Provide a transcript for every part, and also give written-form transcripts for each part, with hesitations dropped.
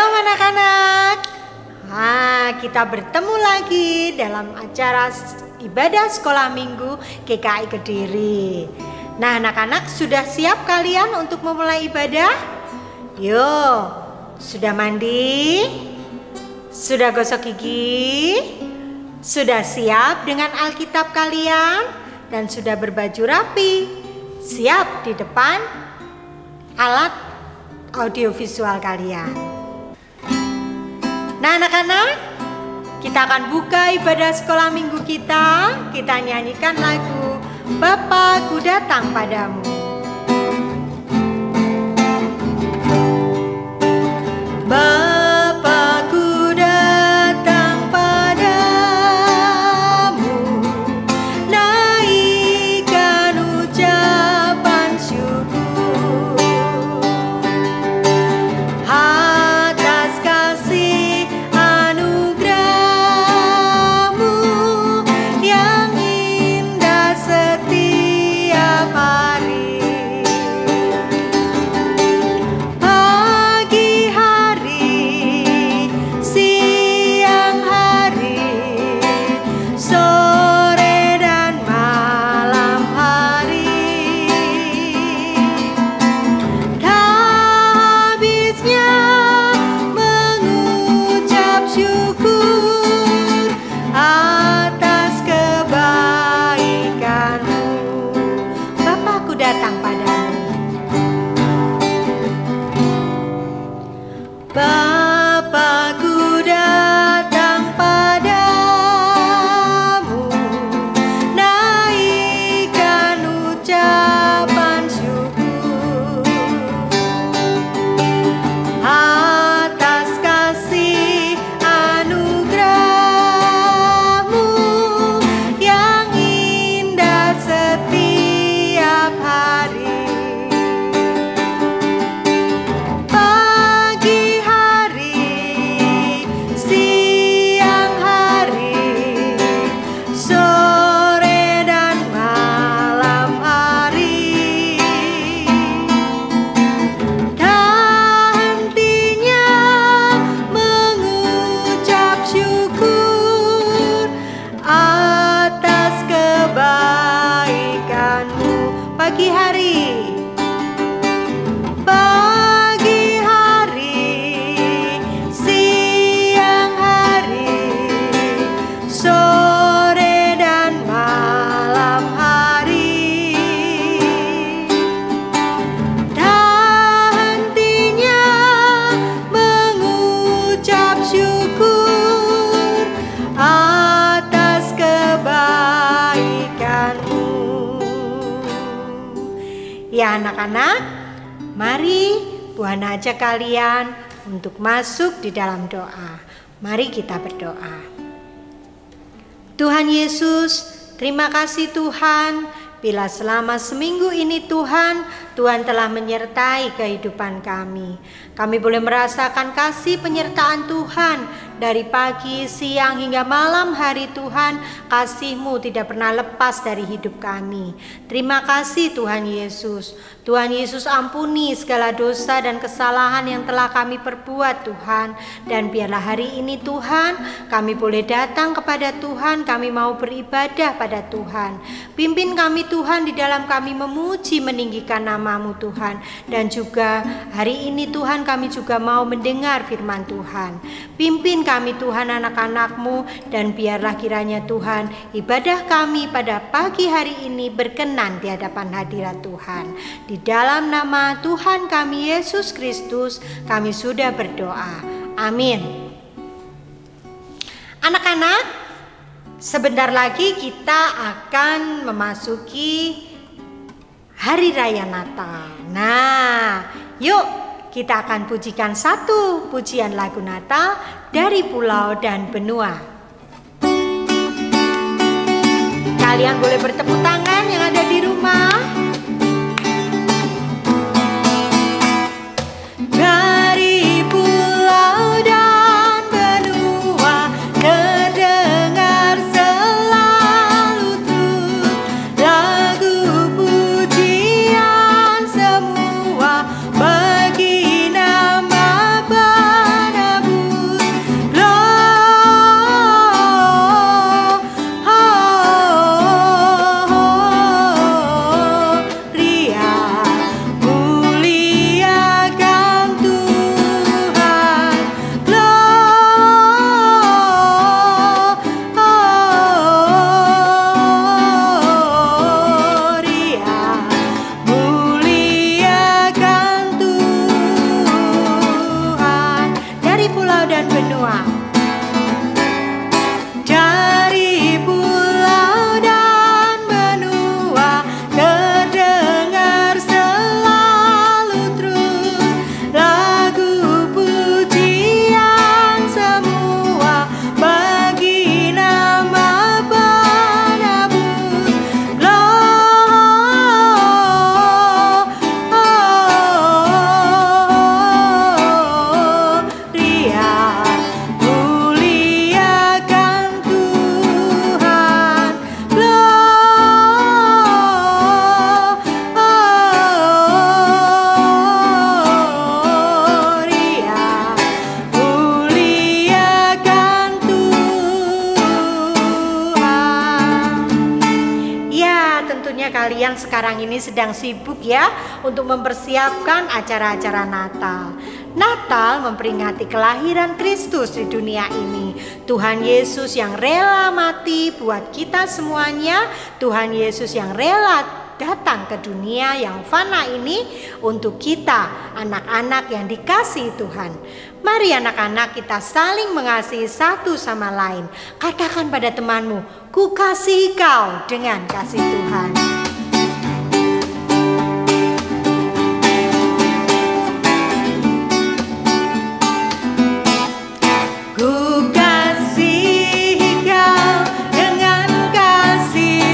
Shalom anak-anak. Kita bertemu lagi dalam acara ibadah sekolah minggu GKI Kediri. Nah anak-anak, sudah siap kalian untuk memulai ibadah? Yuk, sudah mandi? Sudah gosok gigi? Sudah siap dengan Alkitab kalian? Dan sudah berbaju rapi? Siap di depan alat audiovisual kalian? Nah anak-anak, kita akan buka ibadah sekolah minggu kita. Kita nyanyikan lagu Bapa-Ku Datang Padamu. Bapa-Ku datang padamu, naikkan ucapan syukur atas kasih anugerah-Mu yang indah setiap hari. Pagi hari, siang hari, sore dan malam hari, tak habisnya mengucap syukur atas kebaikan-Mu. Bapa-Ku datang padamu. Bapa-Ku datang padamu, naikkan ucapan syukur atas kasih anugerah-Mu yang indah setiap hari. Pagi hari, siang hari, sore dan malam hari, tak hentinya mengucap syukur atas kebaikan-Mu. Pagi hari, pagi hari, siang hari, sore dan malam hari, tak hentinya mengucap syukur atas kebaikan-Mu. Ya anak-anak, mari Tuhan ajak kalian untuk masuk di dalam doa. Mari kita berdoa. Tuhan Yesus, terima kasih Tuhan, bila selama seminggu ini Tuhan telah menyertai kehidupan kami. Kami boleh merasakan kasih penyertaan Tuhan dari pagi, siang hingga malam hari. Tuhan, kasih-Mu tidak pernah lepas dari hidup kami. Terima kasih Tuhan Yesus. Tuhan Yesus, ampuni segala dosa dan kesalahan yang telah kami perbuat Tuhan. Dan biarlah hari ini Tuhan, kami boleh datang kepada Tuhan, kami mau beribadah pada Tuhan. Pimpin kami Tuhan di dalam kami memuji meninggikan nama-Mu Tuhan. Dan juga hari ini Tuhan, kami juga mau mendengar firman Tuhan. Pimpin kami Tuhan anak-anak-Mu, dan biarlah kiranya Tuhan ibadah kami pada pagi hari ini berkenan di hadapan hadirat Tuhan. Di dalam nama Tuhan kami Yesus Kristus kami sudah berdoa. Amin. Anak-anak, sebentar lagi kita akan memasuki Hari Raya Natal. Nah, yuk kita akan pujikan satu pujian lagu Natal dari Pulau dan Benua. Kalian boleh bertepuk tangan yang ada di rumah. Dari pulau dan benua terdengar selalu terus lagu pujian semua bagi nama Bapa pulau dan benua. Dari pulau dan benua terdengar selalu terus lagu pujian semua bagi nama penebus. Gloria, muliakan Tuhan. Gloria, muliakan Tuhan. Ya, tentunya kalian sekarang ini sedang sibuk ya untuk mempersiapkan acara-acara Natal. Natal memperingati kelahiran Kristus di dunia ini. Tuhan Yesus yang rela mati buat kita semuanya. Tuhan Yesus yang rela datang ke dunia yang fana ini untuk kita, anak-anak yang dikasihi Tuhan. Mari anak-anak, kita saling mengasihi satu sama lain. Katakan pada temanmu, ku kasihi kau dengan kasih Tuhan. Ku kasihi kau dengan kasih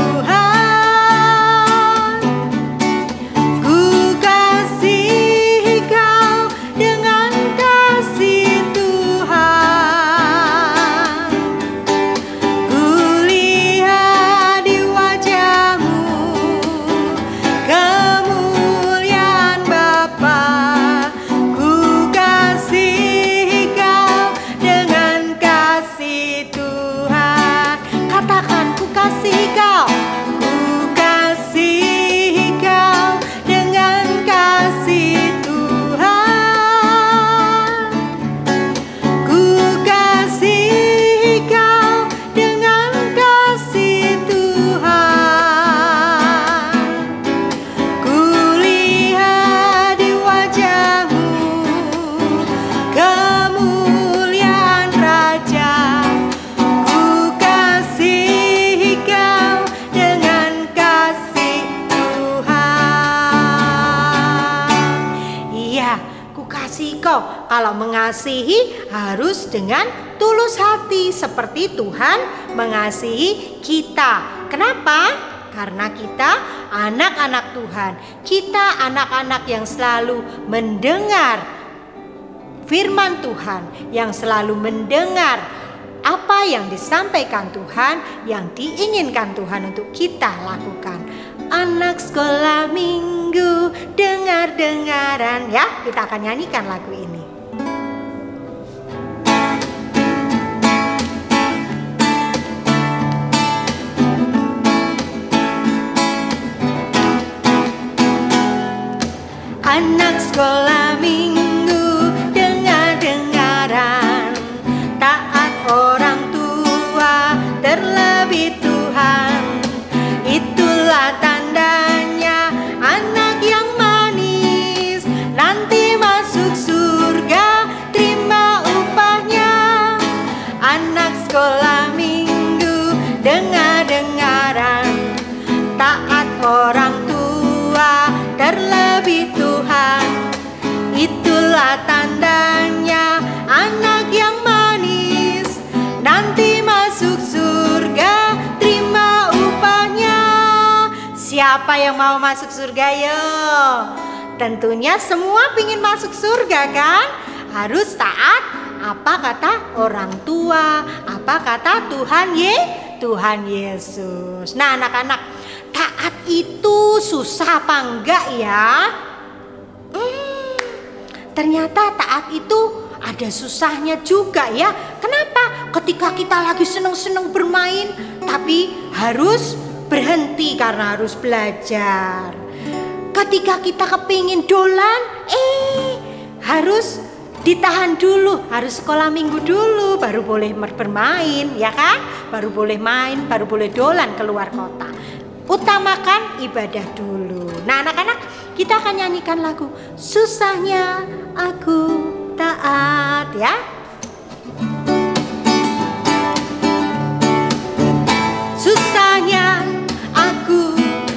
Tuhan. Ku kasihi kau dengan kasih Tuhan. Ku lihat di wajahmu kemuliaan Bapa. Ku kasihi kau dengan kasih Tuhan. Katakan, ku kasihi kau. Ku kasihi kau dengan kasih Tuhan. Ku kasihi kau dengan kasih Tuhan. Ku lihat di wajahmu kemuliaan Raja. Ku kasihi kau dengan kasih Tuhan. Iya, ku kasihi kau. Kalau mengasihi harus dengan tulus hati seperti Tuhan mengasihi kita. Kenapa? Karena kita anak-anak Tuhan. Kita anak-anak yang selalu mendengar firman Tuhan, yang selalu mendengar apa yang disampaikan Tuhan, yang diinginkan Tuhan untuk kita lakukan. Anak sekolah minggu, dengar-dengaran ya, kita akan nyanyikan lagu ini. Anak sekolah minggu, dengar-dengaran, taat orang tua, terlebih Tuhan. Itulah tandanya anak yang manis, nanti masuk surga, terima upahnya. Anak sekolah minggu, dengar-dengaran, taat orang tua, terlebih Tuhan. Itulah tandanya anak yang manis, nanti masuk surga, terima upahnya. Siapa yang mau masuk surga yo? Tentunya semua pingin masuk surga kan? Harus taat apa kata orang tua, apa kata Tuhan Yesus. Nah anak-anak, taat itu susah apa enggak ya? Ternyata taat itu ada susahnya juga ya. Kenapa? Ketika kita lagi seneng-seneng bermain, tapi harus berhenti karena harus belajar. Ketika kita kepingin dolan, harus ditahan dulu, harus sekolah minggu dulu, baru boleh bermain, ya kan? Baru boleh main, baru boleh dolan keluar kota. Utamakan ibadah dulu. Nah anak-anak, kita akan nyanyikan lagu Susahnya Aku taat ya. Susahnya aku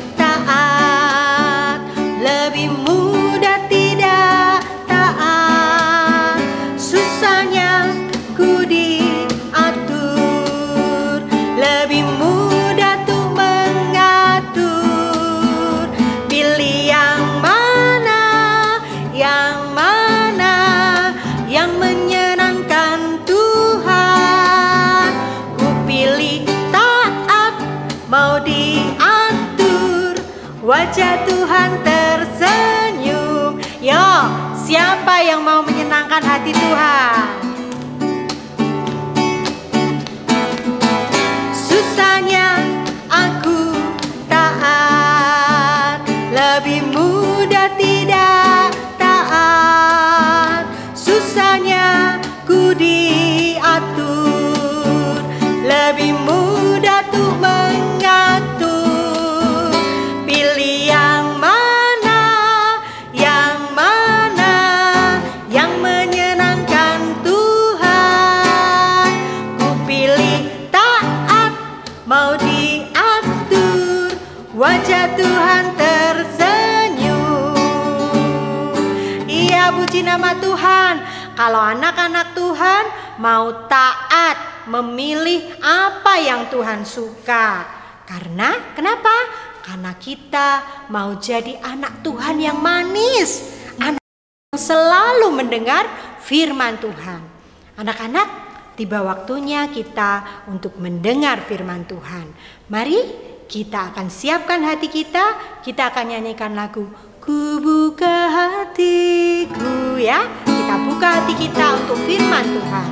taat, lebih mudah tidak taat. Susahnya ku diatur, lebih mudah tuh mengatur. Pilih yang mana, yang menyenangkan Tuhan. Ku pilih taat, mau diatur, wajah Tuhan tersenyum. Yo, siapa yang mau menyenangkan hati Tuhan? Susahnya aku taat, lebih mudah tidak taat. Susahnya ku diatur, lebih mudah tuh mengatur. Pilih yang mana, yang menyenangkan Tuhan. Ku pilih taat, mau diatur, wajah Tuhan tersenyum. Iya, puji nama Tuhan. Kalau anak-anak Tuhan mau taat, memilih apa yang Tuhan suka. Kenapa? Karena kita mau jadi anak Tuhan yang manis, anak yang selalu mendengar firman Tuhan. Anak-anak, tiba waktunya kita untuk mendengar firman Tuhan. Mari kita akan siapkan hati kita akan nyanyikan lagu Ku buka hatiku ya. Kita buka hati kita untuk firman Tuhan.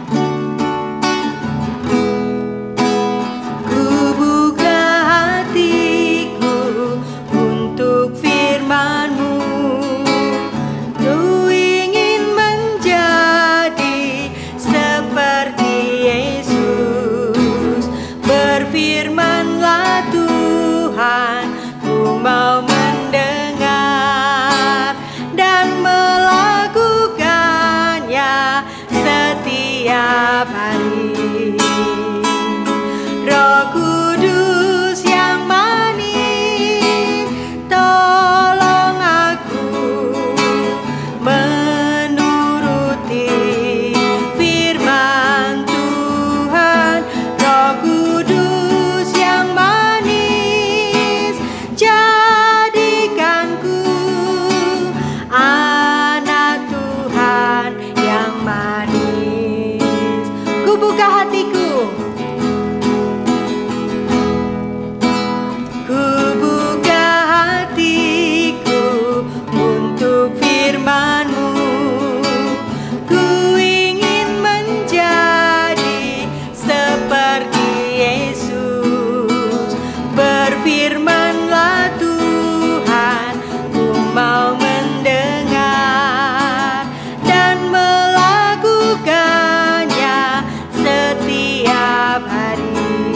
Ku buka hatiku untuk firman-Mu. Ku ingin menjadi seperti Yesus. Berfirman-Lah Tuhan, ku mau mendengar dan melakukannya setiap hari. Roh Kudus yang manis, tolong aku menuruti firman Tuhan. Roh Kudus yang manis, jadikanku anak Tuhan yang manis. Ku buka hatiku, ku buka hatiku untuk firman-Mu. Ku ingin menjadi seperti Yesus. Berfirman-Lah Tuhan, ku mau mendengar dan melakukannya setiap hari.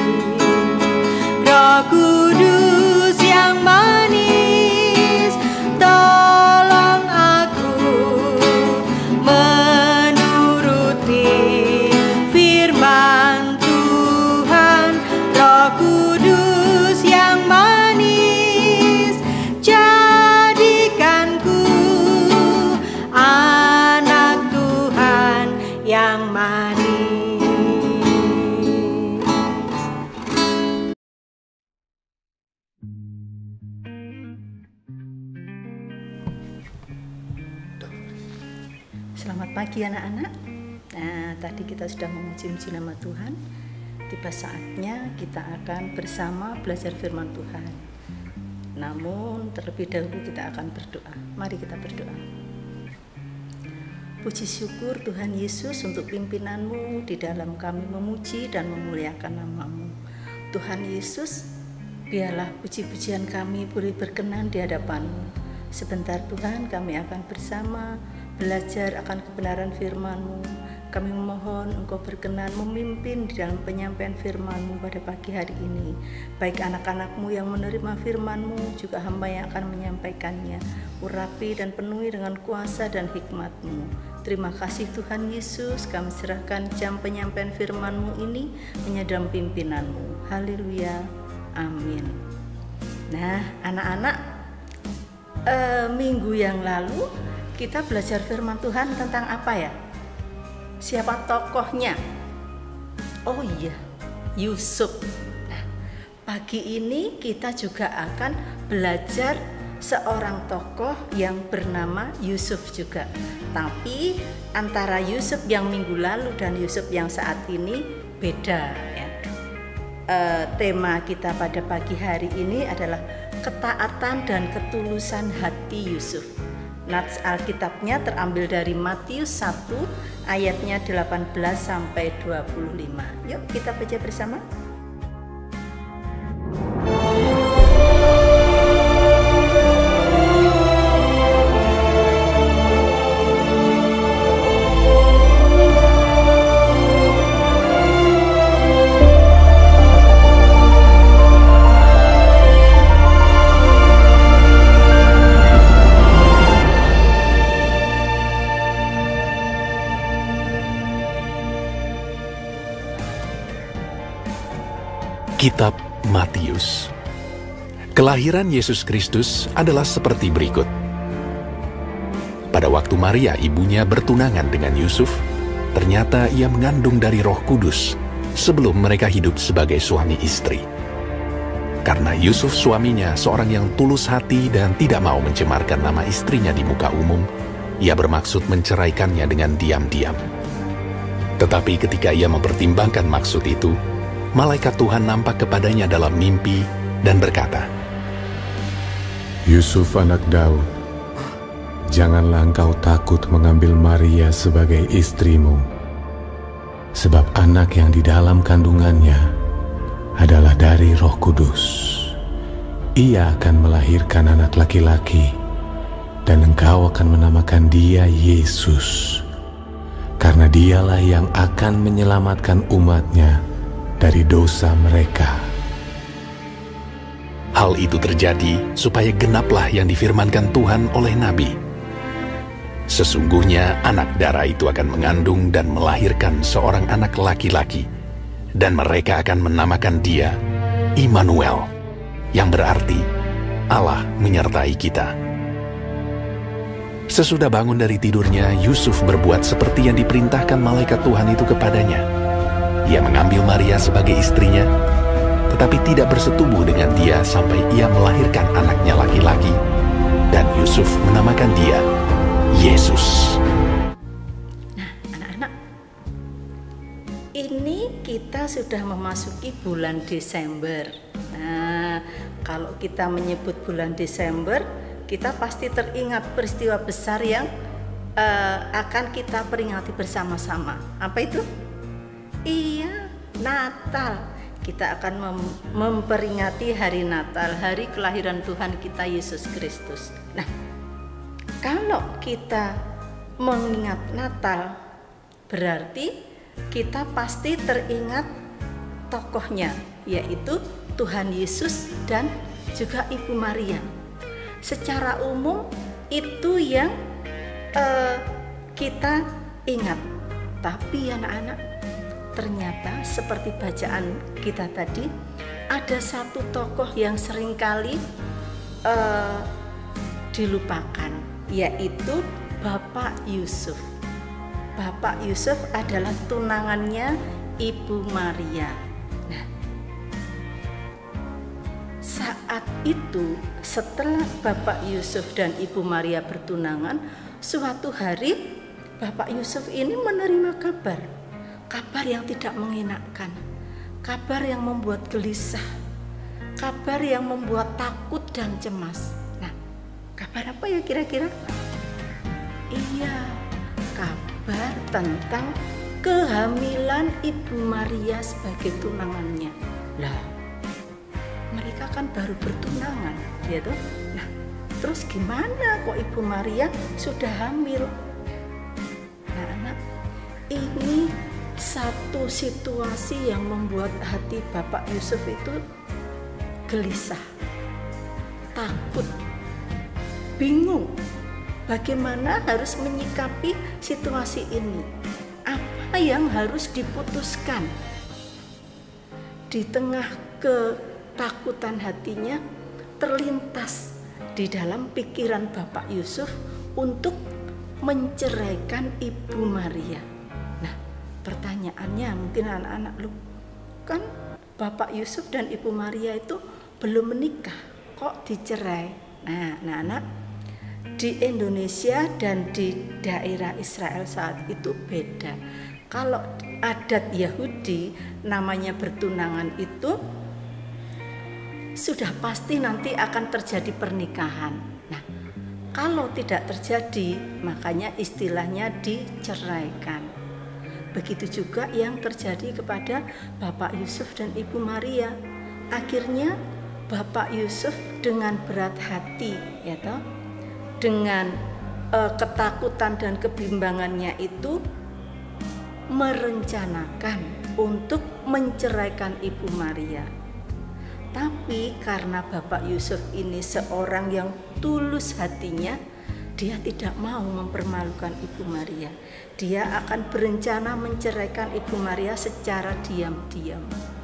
Roh Kudus yang manis, tolong aku menuruti firman Tuhan. Roh Kudus yang manis, jadikanku anak Tuhan yang manis. Selamat pagi anak-anak. Nah, tadi kita sudah memuji-muji nama Tuhan. Tiba saatnya kita akan bersama belajar firman Tuhan. Namun terlebih dahulu kita akan berdoa. Mari kita berdoa. Puji syukur Tuhan Yesus untuk pimpinan-Mu di dalam kami memuji dan memuliakan nama-Mu. Tuhan Yesus, biarlah puji-pujian kami boleh berkenan di hadapan-Mu. Sebentar Tuhan, kami akan bersama belajar akan kebenaran firman-Mu. Kami memohon Engkau berkenan memimpin di dalam penyampaian firman-Mu pada pagi hari ini. Baik anak-anak-Mu yang menerima firman-Mu, juga hamba yang akan menyampaikannya. Urapi dan penuhi dengan kuasa dan hikmat-Mu. Terima kasih Tuhan Yesus, kami serahkan jam penyampaian firman-Mu ini menyadang pimpinan-Mu. Haleluya, amin. Nah anak-anak, minggu yang lalu kita belajar firman Tuhan tentang apa ya? Siapa tokohnya? Oh iya, Yusuf. Nah, pagi ini kita juga akan belajar seorang tokoh yang bernama Yusuf juga. Tapi antara Yusuf yang minggu lalu dan Yusuf yang saat ini beda ya. Tema kita pada pagi hari ini adalah ketaatan dan ketulusan hati Yusuf. Nats Alkitabnya terambil dari Matius 1 ayatnya 18 sampai 25. Yuk kita baca bersama. Kitab Matius. Kelahiran Yesus Kristus adalah seperti berikut. Pada waktu Maria ibunya bertunangan dengan Yusuf, ternyata ia mengandung dari Roh Kudus sebelum mereka hidup sebagai suami istri. Karena Yusuf suaminya seorang yang tulus hati dan tidak mau mencemarkan nama istrinya di muka umum, ia bermaksud menceraikannya dengan diam-diam. Tetapi ketika ia mempertimbangkan maksud itu, malaikat Tuhan nampak kepadanya dalam mimpi dan berkata, Yusuf anak Daud, janganlah engkau takut mengambil Maria sebagai istrimu, sebab anak yang di dalam kandungannya adalah dari Roh Kudus. Ia akan melahirkan anak laki-laki, dan engkau akan menamakan dia Yesus, karena dialah yang akan menyelamatkan umatnya dari dosa mereka. Hal itu terjadi supaya genaplah yang difirmankan Tuhan oleh Nabi. Sesungguhnya anak darah itu akan mengandung dan melahirkan seorang anak laki-laki, dan mereka akan menamakan dia Immanuel, yang berarti Allah menyertai kita. Sesudah bangun dari tidurnya, Yusuf berbuat seperti yang diperintahkan malaikat Tuhan itu kepadanya. Ia mengambil Maria sebagai istrinya, tetapi tidak bersetubuh dengan dia sampai ia melahirkan anaknya laki-laki, dan Yusuf menamakan dia Yesus. Nah, anak-anak, ini kita sudah memasuki bulan Desember. Nah, kalau kita menyebut bulan Desember, kita pasti teringat peristiwa besar yang akan kita peringati bersama-sama. Apa itu? Iya, Natal. Kita akan memperingati hari Natal, hari kelahiran Tuhan kita Yesus Kristus. Nah, kalau kita mengingat Natal, berarti kita pasti teringat tokohnya, yaitu Tuhan Yesus dan juga Ibu Maria. Secara umum itu yang kita ingat. Tapi anak-anak, ternyata seperti bacaan kita tadi, ada satu tokoh yang seringkali dilupakan, yaitu Bapak Yusuf. Bapak Yusuf adalah tunangannya Ibu Maria. Nah, saat itu setelah Bapak Yusuf dan Ibu Maria bertunangan, suatu hari Bapak Yusuf ini menerima kabar yang tidak mengenakan, kabar yang membuat gelisah, kabar yang membuat takut dan cemas. Nah, kabar apa ya kira-kira? Iya, kabar tentang kehamilan Ibu Maria sebagai tunangannya. Lah, mereka kan baru bertunangan, ya toh? Nah, terus gimana kok Ibu Maria sudah hamil? Nah, anak, ini satu situasi yang membuat hati Bapak Yusuf itu gelisah, takut, bingung. bagaimana harus menyikapi situasi ini. Apa yang harus diputuskan? Di tengah ketakutan hatinya, terlintas di dalam pikiran Bapak Yusuf untuk menceraikan Ibu Maria. Nah, pertanyaannya mungkin anak-anak, lu kan Bapak Yusuf dan Ibu Maria itu belum menikah, kok dicerai? Nah, anak-anak, di Indonesia dan di daerah Israel saat itu beda. Kalau adat Yahudi namanya bertunangan itu sudah pasti nanti akan terjadi pernikahan. Nah, kalau tidak terjadi, makanya istilahnya diceraikan. Begitu juga yang terjadi kepada Bapak Yusuf dan Ibu Maria. Akhirnya Bapak Yusuf dengan berat hati, ya toh, dengan ketakutan dan kebimbangannya itu merencanakan untuk menceraikan Ibu Maria. Tapi karena Bapak Yusuf ini seorang yang tulus hatinya, dia tidak mau mempermalukan Ibu Maria. Dia akan berencana menceraikan Ibu Maria secara diam-diam.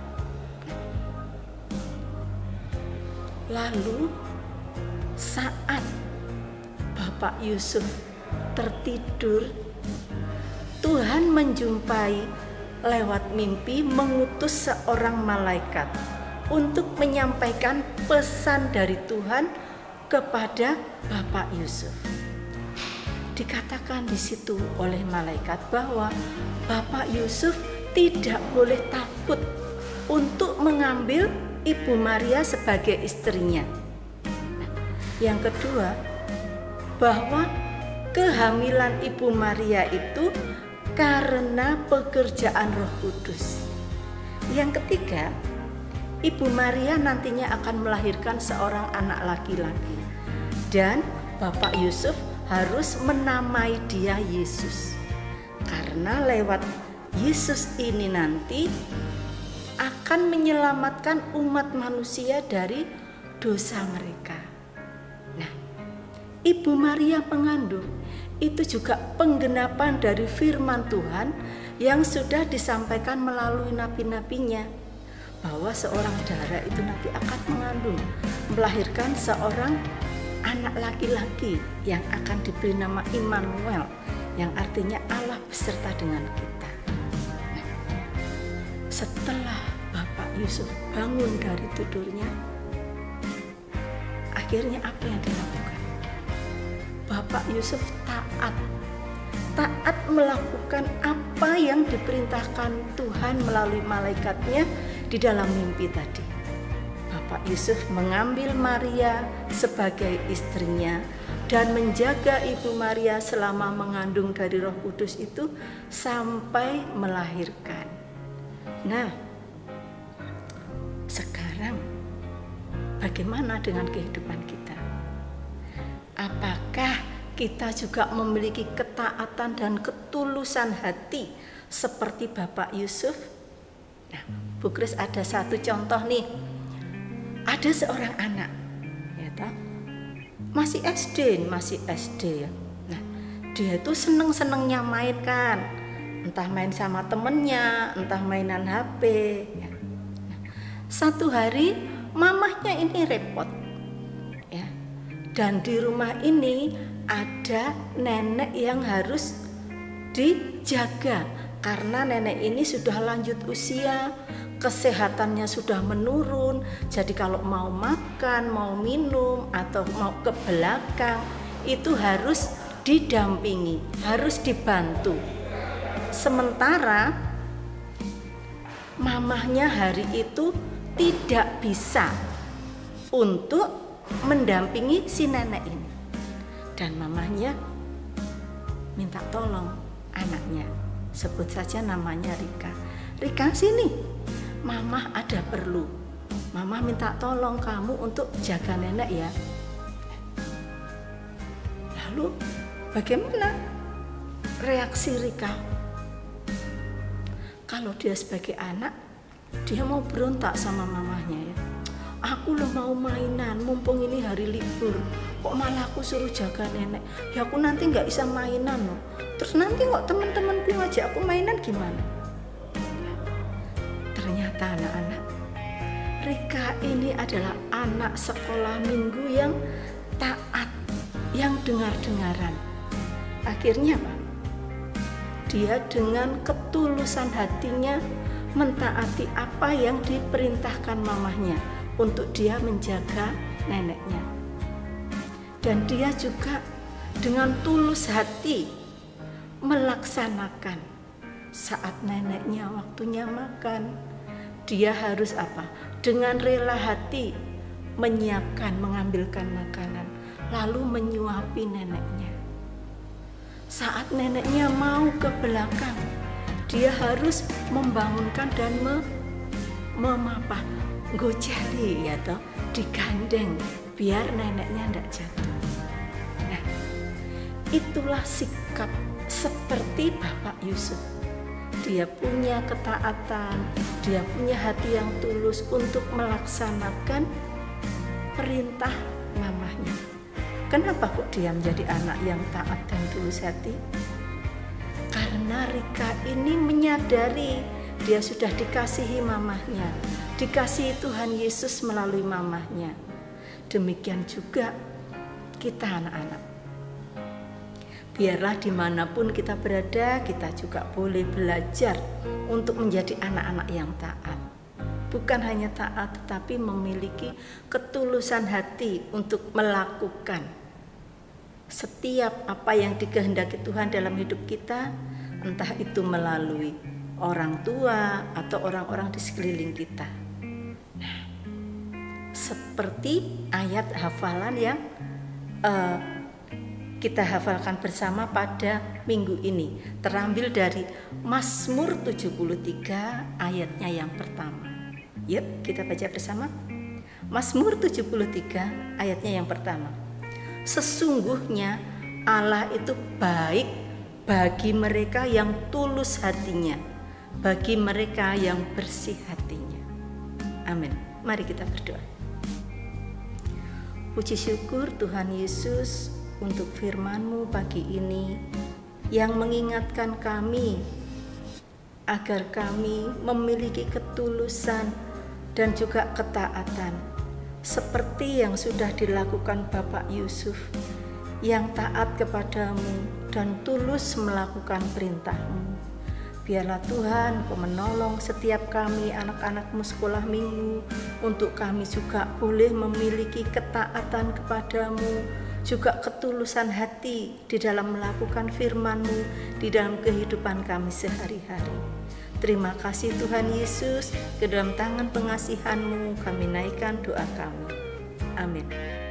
Lalu saat Bapak Yusuf tertidur, Tuhan menjumpai lewat mimpi, mengutus seorang malaikat untuk menyampaikan pesan dari Tuhan kepada Bapak Yusuf. Dikatakan di situ oleh malaikat bahwa Bapak Yusuf tidak boleh takut untuk mengambil Ibu Maria sebagai istrinya. Nah, yang kedua, bahwa kehamilan Ibu Maria itu karena pekerjaan Roh Kudus. Yang ketiga, Ibu Maria nantinya akan melahirkan seorang anak laki-laki, dan Bapak Yusuf harus menamai dia Yesus, karena lewat Yesus ini nanti akan menyelamatkan umat manusia dari dosa mereka. Nah, Ibu Maria mengandung itu juga penggenapan dari firman Tuhan yang sudah disampaikan melalui nabi-nabinya, bahwa seorang dara itu nanti akan mengandung, melahirkan seorang anak laki-laki yang akan diberi nama Immanuel, yang artinya Allah beserta dengan kita. Nah, setelah Bapak Yusuf bangun dari tidurnya, akhirnya apa yang dilakukan? Bapak Yusuf taat melakukan apa yang diperintahkan Tuhan melalui malaikatnya di dalam mimpi tadi. Bapak Yusuf mengambil Maria sebagai istrinya dan menjaga Ibu Maria selama mengandung dari Roh Kudus itu sampai melahirkan. Nah, sekarang bagaimana dengan kehidupan kita? Apakah kita juga memiliki ketaatan dan ketulusan hati seperti Bapak Yusuf? Nah, Bu Kris ada satu contoh nih. Ada seorang anak, ya toh, masih SD ya. Nah, dia itu seneng-senengnya main kan, entah main sama temennya, entah mainan HP. Ya. Nah, satu hari mamahnya ini repot, ya. Dan di rumah ini ada nenek yang harus dijaga karena nenek ini sudah lanjut usia. Kesehatannya sudah menurun, jadi kalau mau makan, mau minum, atau mau ke belakang itu harus didampingi, harus dibantu. Sementara mamahnya hari itu tidak bisa untuk mendampingi si nenek ini, dan mamahnya minta tolong anaknya, sebut saja namanya Rika. Rika, sini, Mama ada perlu. Mama minta tolong kamu untuk jaga nenek ya. Lalu bagaimana reaksi Rika? Kalau dia sebagai anak, dia mau berontak sama mamahnya ya. aku lo mau mainan, mumpung ini hari libur, kok malah aku suruh jaga nenek. Ya aku nanti nggak bisa mainan loh. Terus nanti kok teman-temanku ngajak aku mainan gimana? Ternyata anak-anak, Rika ini adalah anak sekolah minggu yang taat, yang dengar-dengaran. Akhirnya Pak, dia dengan ketulusan hatinya mentaati apa yang diperintahkan mamahnya untuk dia menjaga neneknya. Dan dia juga dengan tulus hati melaksanakan saat neneknya waktunya makan. Dia harus apa? Dengan rela hati menyiapkan, mengambilkan makanan, lalu menyuapi neneknya. Saat neneknya mau ke belakang, dia harus membangunkan dan gojali ya toh, digandeng biar neneknya tidak jatuh. Nah, itulah sikap seperti Bapak Yusuf. Dia punya ketaatan, dia punya hati yang tulus untuk melaksanakan perintah mamahnya. Kenapa kok dia menjadi anak yang taat dan tulus hati? Karena Rika ini menyadari dia sudah dikasihi mamahnya, dikasihi Tuhan Yesus melalui mamahnya. Demikian juga kita anak-anak. Biarlah dimanapun kita berada, kita juga boleh belajar untuk menjadi anak-anak yang taat. Bukan hanya taat, tetapi memiliki ketulusan hati untuk melakukan setiap apa yang dikehendaki Tuhan dalam hidup kita, entah itu melalui orang tua atau orang-orang di sekeliling kita. Nah, seperti ayat hafalan yang kita hafalkan bersama pada minggu ini, terambil dari Mazmur 73 ayatnya yang pertama. Yuk kita baca bersama. Mazmur 73 ayatnya yang pertama. Sesungguhnya Allah itu baik bagi mereka yang tulus hatinya, bagi mereka yang bersih hatinya. Amin. Mari kita berdoa. Puji syukur Tuhan Yesus untuk firman-Mu pagi ini yang mengingatkan kami agar kami memiliki ketulusan dan juga ketaatan seperti yang sudah dilakukan Bapak Yusuf yang taat kepadamu dan tulus melakukan perintah-Mu. Biarlah Tuhan Kau menolong setiap kami anak-anak-Mu sekolah minggu untuk kami juga boleh memiliki ketaatan kepadamu, juga ketulusan hati di dalam melakukan firman-Mu di dalam kehidupan kami sehari-hari. Terima kasih Tuhan Yesus, ke dalam tangan pengasihan-Mu kami naikkan doa kami. Amin.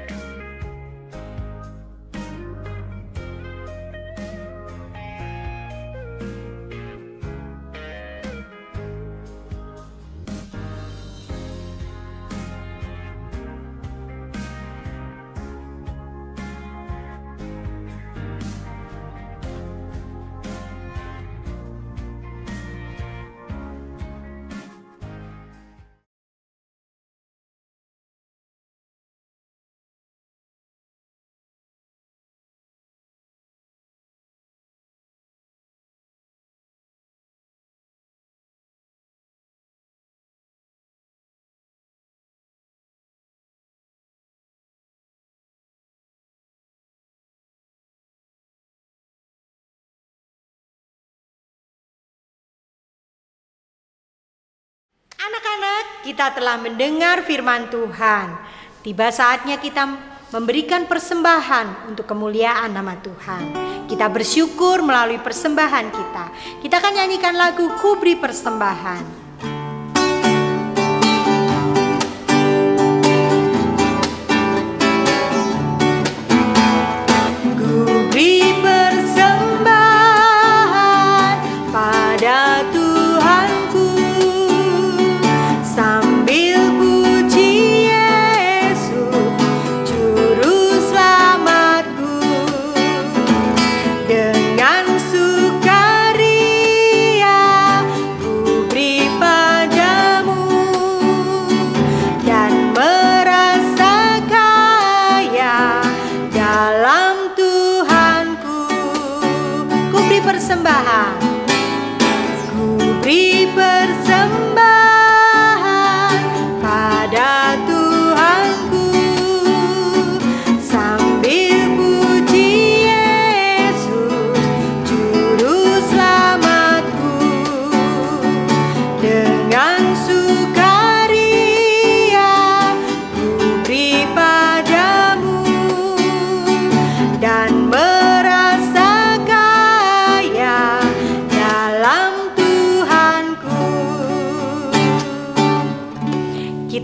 Anak-anak, kita telah mendengar firman Tuhan. Tiba saatnya kita memberikan persembahan untuk kemuliaan nama Tuhan. Kita bersyukur melalui persembahan kita. Kita akan nyanyikan lagu Ku Beri Persembahan. Dengan sukaria ku beri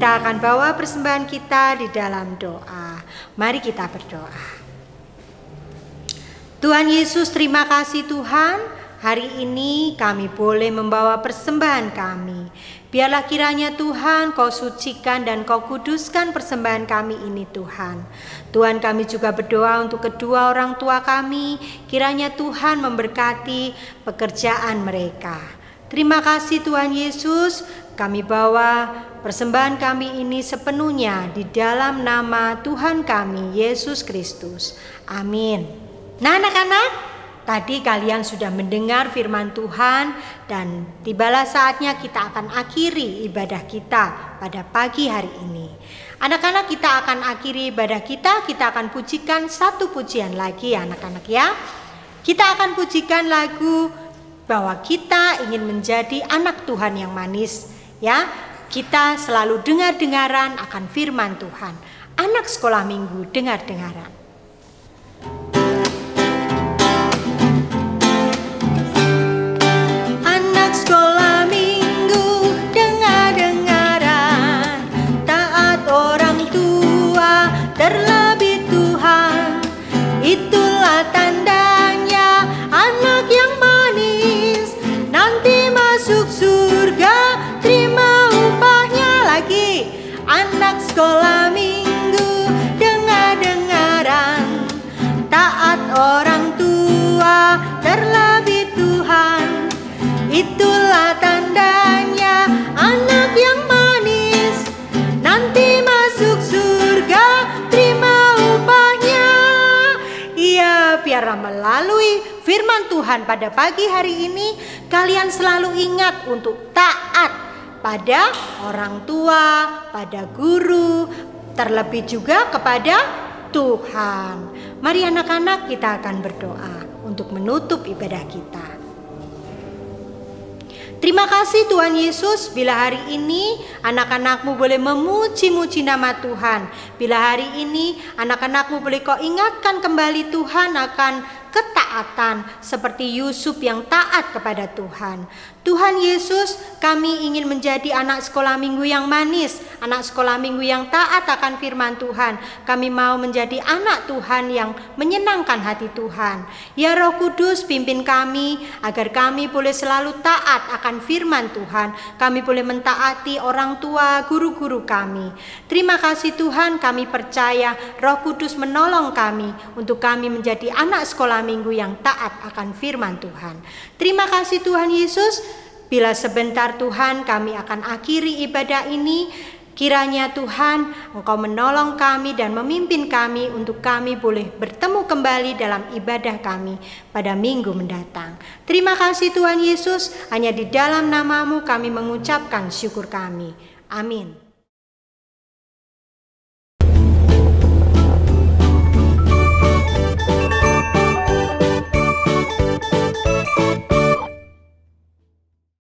Kita akan bawa persembahan kita di dalam doa. Mari kita berdoa. Tuhan Yesus, terima kasih Tuhan, hari ini kami boleh membawa persembahan kami. Biarlah kiranya Tuhan Kau sucikan dan Kau kuduskan persembahan kami ini Tuhan. Tuhan, kami juga berdoa untuk kedua orang tua kami, kiranya Tuhan memberkati pekerjaan mereka. Terima kasih Tuhan Yesus, kami bawa persembahan kami ini sepenuhnya di dalam nama Tuhan kami, Yesus Kristus. Amin. Nah anak-anak, tadi kalian sudah mendengar firman Tuhan dan tibalah saatnya kita akan akhiri ibadah kita pada pagi hari ini. Anak-anak, kita akan akhiri ibadah kita akan pujikan satu pujian lagi ya anak-anak ya. Kita akan pujikan lagu bahwa kita ingin menjadi anak Tuhan yang manis ya. Kita selalu dengar-dengaran akan firman Tuhan. Anak sekolah minggu, dengar-dengaran. Sekolah minggu, dengar-dengaran, taat orang tua, terlebih Tuhan. Itulah tandanya anak yang manis, nanti masuk surga, terima upahnya lagi. Anak sekolah minggu, dengar-dengaran, taat orang tua, terlebih Tuhan. Itulah tandanya anak yang manis, nanti masuk surga, terima upahnya. Iya, biarlah melalui firman Tuhan pada pagi hari ini, kalian selalu ingat untuk taat pada orang tua, pada guru, terlebih juga kepada Tuhan. Mari anak-anak, kita akan berdoa untuk menutup ibadah kita. Terima kasih Tuhan Yesus, bila hari ini anak-anakmu boleh memuji-muji nama Tuhan. Bila hari ini anak-anakmu boleh Kau ingatkan kembali Tuhan akan ketaatan seperti Yusuf yang taat kepada Tuhan. Tuhan Yesus, kami ingin menjadi anak sekolah minggu yang manis, anak sekolah minggu yang taat akan firman Tuhan. Kami mau menjadi anak Tuhan yang menyenangkan hati Tuhan. Ya Roh Kudus, pimpin kami agar kami boleh selalu taat akan firman Tuhan. Kami boleh mentaati orang tua, guru-guru kami. Terima kasih Tuhan, kami percaya Roh Kudus menolong kami untuk kami menjadi anak sekolah minggu yang taat akan firman Tuhan. Terima kasih Tuhan Yesus. Bila sebentar Tuhan kami akan akhiri ibadah ini, kiranya Tuhan Engkau menolong kami dan memimpin kami untuk kami boleh bertemu kembali dalam ibadah kami pada minggu mendatang. Terima kasih Tuhan Yesus, hanya di dalam nama-Mu kami mengucapkan syukur kami. Amin.